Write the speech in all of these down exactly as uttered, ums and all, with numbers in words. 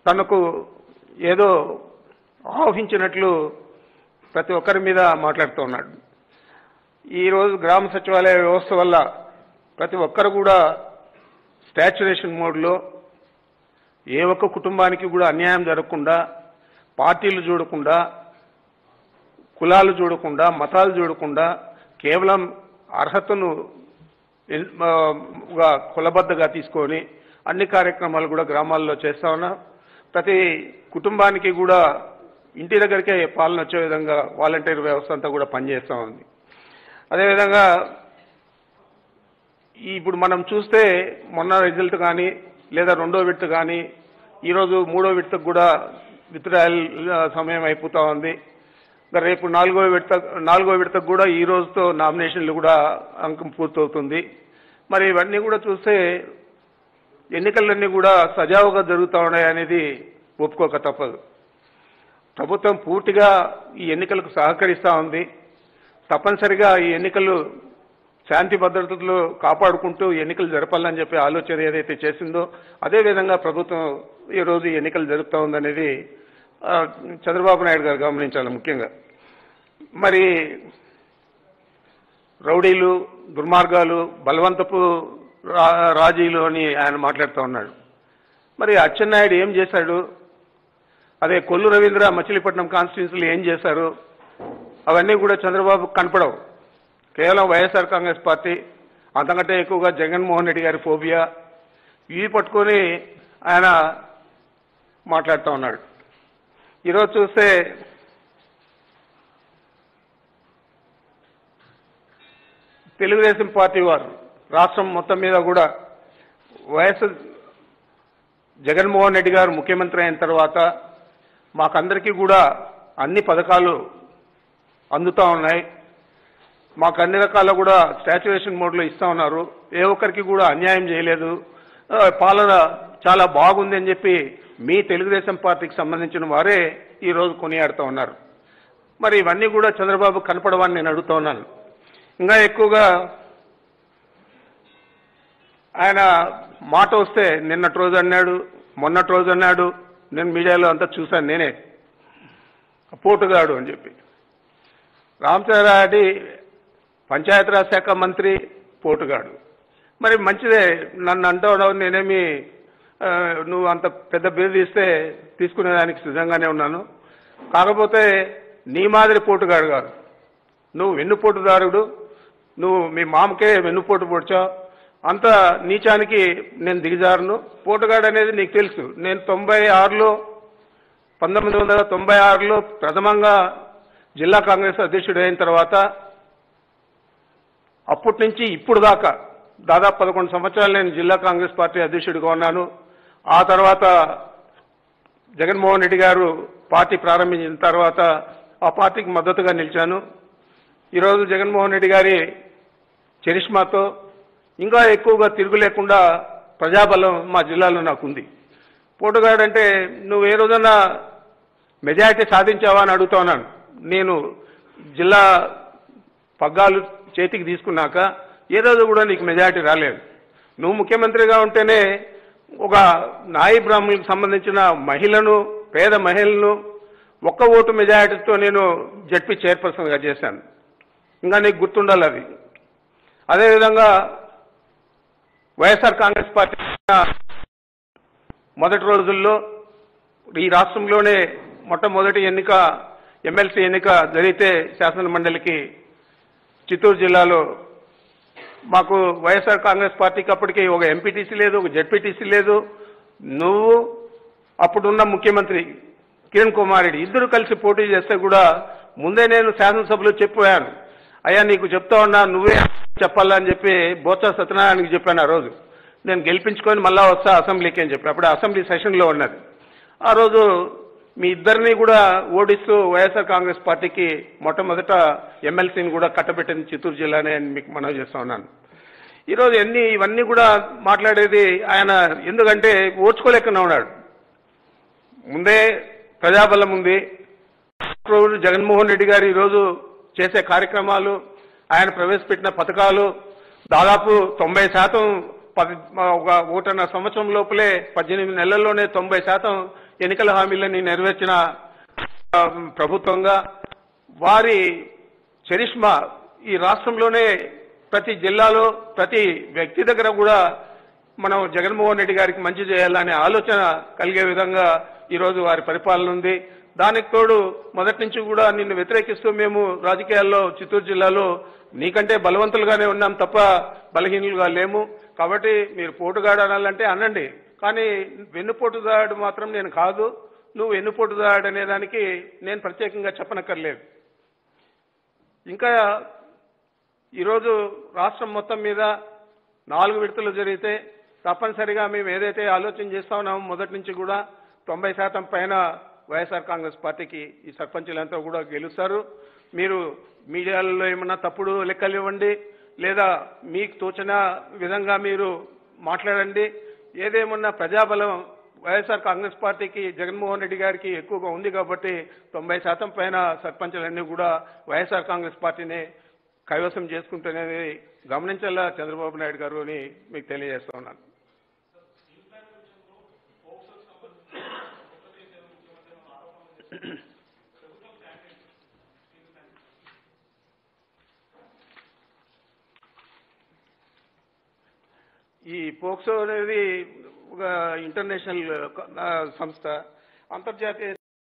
తనకు ఏదో ఆహ్వానించినట్లు ప్రతి ఒక్కరి మీద మాట్లాడుతూ ఉన్నాడు. ఈరోజు గ్రామ సచివాలయ వ్యవస్థ వల్ల ప్రతి ఒక్కరు కూడా స్టాచ్యురేషన్ మోడ్లో ఏ ఒక్క కుటుంబానికి కూడా అన్యాయం జరగకుండా, పార్టీలు చూడకుండా, కులాలు చూడకుండా, మతాలు చూడకుండా కేవలం అర్హతను కులబద్దగా తీసుకొని అన్ని కార్యక్రమాలు కూడా గ్రామాల్లో చేస్తా ఉన్నాం. ప్రతి కుటుంబానికి కూడా ఇంటి దగ్గరికే పాలన వచ్చే విధంగా వాలంటీర్ వ్యవస్థ అంతా కూడా పనిచేస్తూ ఉంది. అదేవిధంగా ఇప్పుడు మనం చూస్తే మొన్న రిజల్ట్ కానీ లేదా రెండో విడత కానీ ఈరోజు మూడో విడతకు కూడా విత్డ్రాయల్ సమయం అయిపోతూ ఉంది. రేపు నాలుగో విడత నాలుగో విడతకు కూడా ఈ రోజుతో నామినేషన్లు కూడా అంకం పూర్తవుతుంది. మరి ఇవన్నీ కూడా చూస్తే ఎన్నికలన్నీ కూడా సజావుగా జరుగుతూ ఉన్నాయనేది ఒప్పుకోక తప్పదు. ప్రభుత్వం పూర్తిగా ఈ ఎన్నికలకు సహకరిస్తూ ఉంది. తప్పనిసరిగా ఈ ఎన్నికలు శాంతి భద్రతలు కాపాడుకుంటూ ఎన్నికలు జరపాలని చెప్పి ఆలోచన ఏదైతే చేసిందో అదేవిధంగా ప్రభుత్వం ఈరోజు ఎన్నికలు జరుపుతూ ఉందనేది చంద్రబాబు నాయుడు గారు గమనించాలి. ముఖ్యంగా మరి రౌడీలు, దుర్మార్గాలు, బలవంతపు రాజీలు అని ఆయన మాట్లాడుతూ ఉన్నాడు. మరి అచ్చెన్నాయుడు ఏం చేశాడు? అదే కొల్లు రవీంద్ర మచిలీపట్నం కాన్స్టిట్యున్సీలు ఏం చేశారు? అవన్నీ కూడా చంద్రబాబు కనపడవు. కేవలం వైఎస్ఆర్ కాంగ్రెస్ పార్టీ, అంతకంటే ఎక్కువగా జగన్మోహన్ రెడ్డి గారి ఫోబియా ఇవి పట్టుకొని ఆయన మాట్లాడుతూ ఉన్నాడు. ఈరోజు చూస్తే తెలుగుదేశం పార్టీ వారు రాష్ట్రం మొత్తం మీద కూడా వైఎస్ జగన్మోహన్ రెడ్డి గారు ముఖ్యమంత్రి అయిన తర్వాత మాకందరికీ కూడా అన్ని పథకాలు అందుతూ ఉన్నాయి. మాకు అన్ని రకాల కూడా స్టాచ్యురేషన్ మోడ్లో ఇస్తూ ఉన్నారు. ఏ ఒక్కరికి కూడా అన్యాయం చేయలేదు, పాలన చాలా బాగుంది అని చెప్పి మీ తెలుగుదేశం పార్టీకి సంబంధించిన వారే ఈరోజు కొనియాడుతూ ఉన్నారు. మరి ఇవన్నీ కూడా చంద్రబాబు కనపడవని నేను అడుగుతూ ఉన్నాను. ఇంకా ఎక్కువగా ఆయన మాట వస్తే నిన్నటి రోజు అన్నాడు, మొన్నటి రోజు అన్నాడు, నేను మీడియాలో అంతా చూశాను, నేనే పోటుగాడు అని చెప్పి. రామచంద్రారెడ్డి పంచాయతీరాజ్ శాఖ మంత్రి, పోటుగాడు. మరి మంచిదే, నన్ను అంటావు, నేనేమి నువ్వు అంత పెద్ద బిరుదు ఇస్తే తీసుకునేదానికి సిద్ధంగానే ఉన్నాను. కాకపోతే నీ మాదిరి పోటుగాడు కాదు, నువ్వు వెన్నుపోటుదారుడు, నువ్వు మీ మామకే వెన్నుపోటు పొడిచావు. అంత నీచానికి నేను దిగజారును. పోటుగాడు అనేది నీకు తెలుసు. నేను తొంభై ఆరులో పంతొమ్మిది వందల తొంభై ఆరులో ప్రథమంగా జిల్లా కాంగ్రెస్ అధ్యక్షుడు అయిన తర్వాత అప్పటి నుంచి ఇప్పుడు దాకా దాదాపు పదకొండు సంవత్సరాలు నేను జిల్లా కాంగ్రెస్ పార్టీ అధ్యక్షుడిగా ఉన్నాను. ఆ తర్వాత జగన్మోహన్ రెడ్డి గారు పార్టీ ప్రారంభించిన తర్వాత ఆ పార్టీకి మద్దతుగా నిలిచాను. ఈరోజు జగన్మోహన్ రెడ్డి గారి చరిష్మాతో ఇంకా ఎక్కువగా తిరుగు లేకుండా ప్రజాబలం మా జిల్లాలో నాకు ఉంది. పోటుగాడంటే నువ్వు ఏ రోజన్నా మెజారిటీ సాధించావా అని అడుగుతా ఉన్నాను. నేను జిల్లా పగ్గాలు చేతికి తీసుకున్నాక ఏ రోజు కూడా నీకు మెజారిటీ రాలేదు. నువ్వు ముఖ్యమంత్రిగా ఉంటేనే ఒక నాయి బ్రాహ్మణులకు సంబంధించిన మహిళను, పేద మహిళలను ఒక్క ఓటు మెజారిటీతో నేను జడ్పీ చైర్పర్సన్గా చేశాను. ఇంకా నీకు గుర్తుండాలి అది. అదేవిధంగా వైఎస్ఆర్ కాంగ్రెస్ పార్టీ మొదటి రోజుల్లో ఈ రాష్ట్రంలోనే మొట్టమొదటి ఎన్నిక ఎమ్మెల్సీ ఎన్నిక జరిగితే శాసన మండలికి చిత్తూరు జిల్లాలో మాకు వైఎస్ఆర్ కాంగ్రెస్ పార్టీకి అప్పటికి ఒక ఎంపీటీసీ లేదు, ఒక జెడ్పీటీసీ లేదు. నువ్వు అప్పుడున్న ముఖ్యమంత్రి కిరణ్ కుమార్ రెడ్డి ఇద్దరు కలిసి పోటీ చేస్తే కూడా ముందే నేను శాసనసభలో చెప్పాను, అయ్యా నీకు చెప్తా ఉన్నా, నువ్వే చెప్పాలని చెప్పి బొత్స సత్యనారాయణకి చెప్పాను. ఆ రోజు నేను గెలిపించుకొని మళ్ళా వస్తా అసెంబ్లీకి అని చెప్పి, అప్పుడు అసెంబ్లీ సెషన్లో ఉన్నది. ఆ రోజు మీ ఇద్దరిని కూడా ఓడిస్తూ వైఎస్ఆర్ కాంగ్రెస్ పార్టీకి మొట్టమొదట ఎమ్మెల్సీని కూడా కట్టబెట్టింది చిత్తూరు జిల్లానే అని మీకు మనవి చేస్తా ఉన్నాను. ఈరోజు ఎన్ని ఇవన్నీ కూడా మాట్లాడేది ఆయన ఎందుకంటే ఓర్చుకోలేకనే ఉన్నాడు. ముందే ప్రజాబలం ఉంది. జగన్మోహన్ రెడ్డి గారు ఈరోజు చేసే కార్యక్రమాలు, ఆయన ప్రవేశపెట్టిన పథకాలు దాదాపు తొంభై శాతం పది ఒక ఒకటిన్నర సంవత్సరం లోపలే పద్దెనిమిది నెలల్లోనే తొంభై శాతం ఎన్నికల హామీలని నెరవేర్చిన ప్రభుత్వంగా వారి చరిష్మా ఈ రాష్ట్రంలోనే ప్రతి జిల్లాలో ప్రతి వ్యక్తి దగ్గర కూడా మనం జగన్మోహన్ రెడ్డి గారికి మంచి చేయాలనే ఆలోచన కలిగే విధంగా ఈరోజు వారి పరిపాలన ఉంది. దానికి తోడు మొదటి నుంచి కూడా నిన్ను వ్యతిరేకిస్తూ మేము రాజకీయాల్లో చిత్తూరు జిల్లాలో నీకంటే బలవంతులుగానే ఉన్నాం తప్ప బలహీనులుగా లేము. కాబట్టి మీరు పోటుగాడు అనాలంటే అనండి, కానీ వెన్నుపోటుదాడు మాత్రం నేను కాదు. నువ్వు వెన్నుపోటుదాడు అనే దానికి నేను ప్రత్యేకంగా చెప్పనక్కర్లేదు. ఇంకా ఈరోజు రాష్ట్రం మొత్తం మీద నాలుగు విడతలు జరిగితే తప్పనిసరిగా మేము ఏదైతే ఆలోచన చేస్తా ఉన్నామో మొదటి నుంచి కూడా తొంభై శాతం పైన వైఎస్ఆర్ కాంగ్రెస్ పార్టీకి ఈ సర్పంచులంతా కూడా గెలుస్తారు. మీరు మీడియాలో ఏమన్నా తప్పుడు లెక్కలు ఇవ్వండి, లేదా మీకు తోచిన విధంగా మీరు మాట్లాడండి. ఏదేమన్నా ప్రజాబలం వైఎస్ఆర్ కాంగ్రెస్ పార్టీకి జగన్మోహన్ రెడ్డి గారికి ఎక్కువగా ఉంది కాబట్టి తొంభై శాతం పైన సర్పంచులన్నీ కూడా వైఎస్ఆర్ కాంగ్రెస్ పార్టీని కైవసం చేసుకుంటున్నది గమనించాలా చంద్రబాబు నాయుడు గారు అని మీకు తెలియజేస్తా ఉన్నాను. ఈ పోక్సో అనేది ఒక ఇంటర్నేషనల్ సంస్థ. అంతర్జాతీయ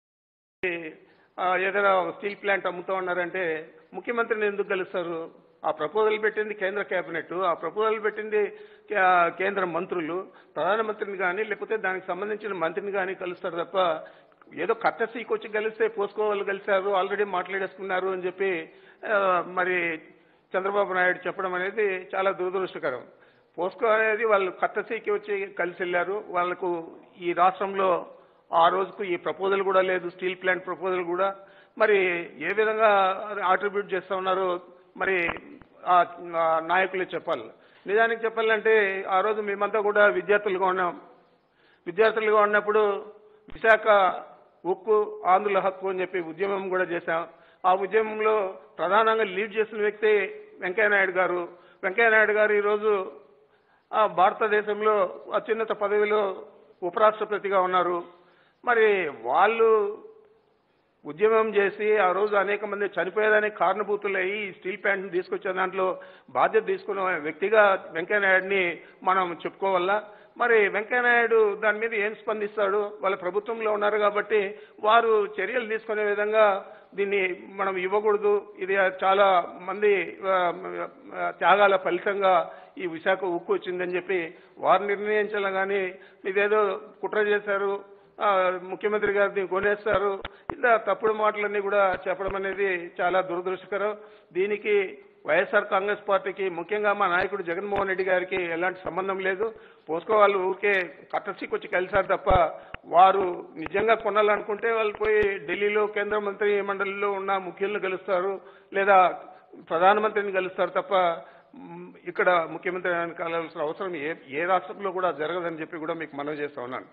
ఏదైనా స్టీల్ ప్లాంట్ అమ్ముతా ఉన్నారంటే ముఖ్యమంత్రిని ఎందుకు కలుస్తారు? ఆ ప్రపోజల్ పెట్టింది కేంద్ర కేబినెట్, ఆ ప్రపోజల్ పెట్టింది కేంద్ర మంత్రులు, ప్రధానమంత్రిని కానీ లేకపోతే దానికి సంబంధించిన మంత్రిని కానీ కలుస్తారు తప్ప ఏదో కట్టసీకి వచ్చి కలిస్తే పోస్కో వాళ్ళు కలిశారు, ఆల్రెడీ మాట్లాడేసుకున్నారు అని చెప్పి మరి చంద్రబాబు నాయుడు చెప్పడం అనేది చాలా దురదృష్టకరం. పోస్కో అనేది వాళ్ళు కట్టసీకి వచ్చి కలిసి వెళ్ళారు. వాళ్లకు ఈ రాష్ట్రంలో ఆ రోజుకు ఈ ప్రపోజల్ కూడా లేదు, స్టీల్ ప్లాంట్ ప్రపోజల్ కూడా. మరి ఏ విధంగా ఆట్రిబ్యూట్ చేస్తా ఉన్నారో మరి ఆ నాయకులే చెప్పాలి. నిజానికి చెప్పాలంటే ఆ రోజు మేమంతా కూడా విద్యార్థులుగా ఉన్నాం. విద్యార్థులుగా ఉన్నప్పుడు విశాఖ ఉక్కు ఆంధ్రుల హక్కు అని చెప్పి ఉద్యమం కూడా చేశాం. ఆ ఉద్యమంలో ప్రధానంగా లీడ్ చేసిన వ్యక్తి వెంకయ్యనాయుడు గారు. వెంకయ్యనాయుడు గారు ఈరోజు భారతదేశంలో అత్యున్నత పదవిలో ఉపరాష్ట్రపతిగా ఉన్నారు. మరి వాళ్ళు ఉద్యమం చేసి ఆ రోజు అనేక మంది చనిపోయేదానికి కారణభూతులయ్యి ఈ స్టీల్ ప్లాంట్ని తీసుకొచ్చే దాంట్లో బాధ్యత తీసుకున్న వ్యక్తిగా వెంకయ్యనాయుడిని మనం చెప్పుకోవాలా. మరి వెంకయ్యనాయుడు దాని మీద ఏం స్పందిస్తాడు? వాళ్ళ ప్రభుత్వంలో ఉన్నారు కాబట్టి వారు చర్యలు తీసుకునే విధంగా దీన్ని మనం ఇవ్వకూడదు. ఇది చాలా మంది త్యాగాల ఫలితంగా ఈ విశాఖ ఉక్కు వచ్చిందని చెప్పి వారు నిర్ణయించాలి. కానీ ఇదేదో కుట్ర చేశారు, ముఖ్యమంత్రి గారిని కొనేస్తారు, ఇలా తప్పుడు మాటలన్నీ కూడా చెప్పడం అనేది చాలా దురదృష్టకరం. దీనికి వైఎస్ఆర్ కాంగ్రెస్ పార్టీకి ముఖ్యంగా మా నాయకుడు జగన్మోహన్ రెడ్డి గారికి ఎలాంటి సంబంధం లేదు. పోస్కో వాళ్ళు ఊరికే కట్టసీకి వచ్చి కలిశారు తప్ప వారు నిజంగా కొనాలనుకుంటే వాళ్ళు పోయి ఢిల్లీలో కేంద్ర మంత్రి మండలిలో ఉన్న ముఖ్యులను కలుస్తారు, లేదా ప్రధానమంత్రిని కలుస్తారు తప్ప ఇక్కడ ముఖ్యమంత్రి కలవాల్సిన అవసరం ఏ ఏ రాష్ట్రంలో కూడా జరగదని చెప్పి కూడా మీకు మనవి చేస్తా ఉన్నాను.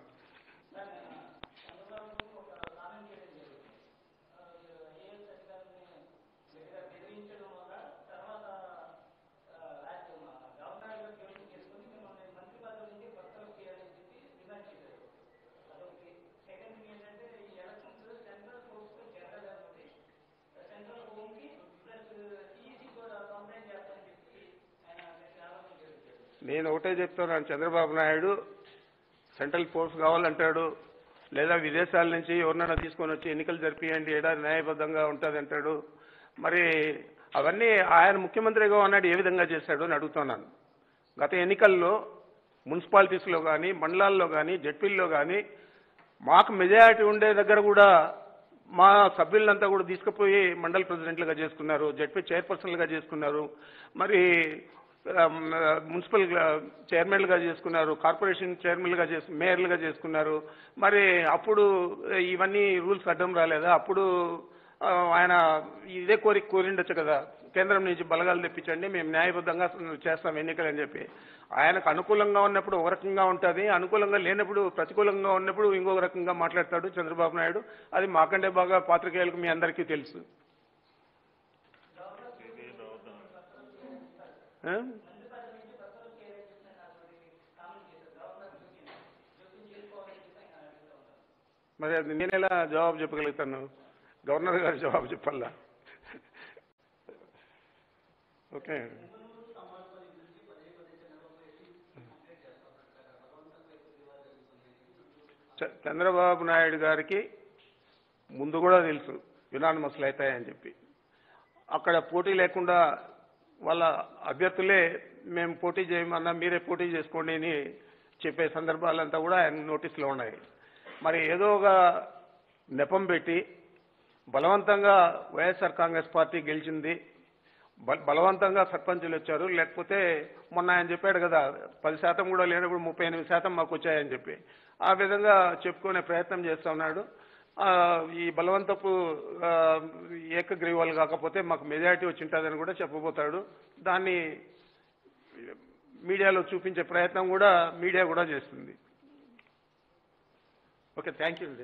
నేను ఒకటే చెప్తున్నాను, చంద్రబాబు నాయుడు సెంట్రల్ ఫోర్స్ కావాలంటాడు, లేదా విదేశాల నుంచి ఎవరినైనా తీసుకొని వచ్చి ఎన్నికలు జరిపియండి ఏడాది న్యాయబద్ధంగా ఉంటుంది అంటాడు. మరి అవన్నీ ఆయన ముఖ్యమంత్రిగా ఉన్నాడు ఏ విధంగా చేశాడు అని అడుగుతున్నాను. గత ఎన్నికల్లో మున్సిపాలిటీస్లో కానీ మండలాల్లో కానీ జడ్పీల్లో కానీ మాకు మెజారిటీ ఉండే దగ్గర కూడా మా సభ్యులంతా కూడా తీసుకుపోయి మండల ప్రెసిడెంట్లుగా చేసుకున్నారు, జడ్పీ చైర్పర్సన్లుగా చేసుకున్నారు, మరి మున్సిపల్ చైర్మన్లుగా చేసుకున్నారు, కార్పొరేషన్ చైర్మన్లుగా చేసు మేయర్లుగా చేసుకున్నారు. మరి అప్పుడు ఇవన్నీ రూల్స్ అడ్డం రాలేదా? అప్పుడు ఆయన ఇదే కోరిక కోరిండొచ్చు కదా, కేంద్రం నుంచి బలగాలు తెప్పించండి, మేము న్యాయబద్ధంగా చేస్తాం ఎన్నికలు అని చెప్పి. ఆయనకు అనుకూలంగా ఉన్నప్పుడు ఒక రకంగా ఉంటుంది, అనుకూలంగా లేనప్పుడు ప్రతికూలంగా ఉన్నప్పుడు ఇంకొక రకంగా మాట్లాడతాడు చంద్రబాబు నాయుడు. అది మాకంటే బాగా పాత్రికేయులకు మీ అందరికీ తెలుసు. మరి అది నేను ఎలా జవాబు చెప్పగలుగుతాను? గవర్నర్ గారు జవాబు చెప్పాలా? ఓకే. చంద్రబాబు నాయుడు గారికి ముందు కూడా తెలుసు యునానిమస్లు అవుతాయని చెప్పి. అక్కడ పోటీ లేకుండా వాళ్ళ అభ్యర్థులే మేము పోటీ చేయమన్నా మీరే పోటీ చేసుకోండి అని చెప్పే సందర్భాలంతా కూడా ఆయన నోటీసులో ఉన్నాయి. మరి ఏదో ఒక నెపం పెట్టి బలవంతంగా వైఎస్ఆర్ కాంగ్రెస్ పార్టీ గెలిచింది, బలవంతంగా సర్పంచులు వచ్చారు, లేకపోతే మొన్న ఆయన చెప్పాడు కదా పది శాతం కూడా లేనప్పుడు ముప్పై ఎనిమిది శాతం మాకు వచ్చాయని చెప్పి ఆ విధంగా చెప్పుకునే ప్రయత్నం చేస్తా ఉన్నాడు. ఈ బలవంతపు ఏకగ్రీవాలు కాకపోతే మాకు మెజారిటీ వచ్చి ఉంటుందని కూడా చెప్పబోతాడు. దాన్ని మీడియాలో చూపించే ప్రయత్నం కూడా మీడియా కూడా చేస్తుంది. ఓకే, థ్యాంక్ యూ అండి.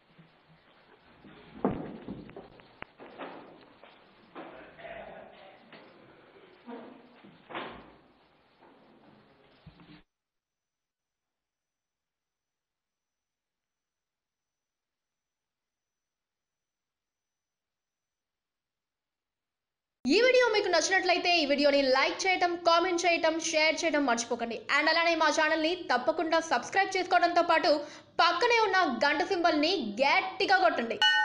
ఈ వీడియో మీకు నచ్చినట్లయితే ఈ వీడియోని లైక్ చేయడం, కామెంట్ చేయడం, షేర్ చేయడం మర్చిపోకండి. అండ్ అలానే మా ఛానల్ని తప్పకుండా సబ్స్క్రైబ్ చేసుకోవడంతో పాటు పక్కనే ఉన్న గంట సింబల్ని గట్టిగా కొట్టండి.